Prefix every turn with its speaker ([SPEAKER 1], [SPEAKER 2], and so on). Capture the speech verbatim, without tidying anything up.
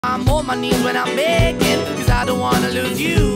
[SPEAKER 1] I'm on my knees when I'm begging, cause I don't wanna lose you.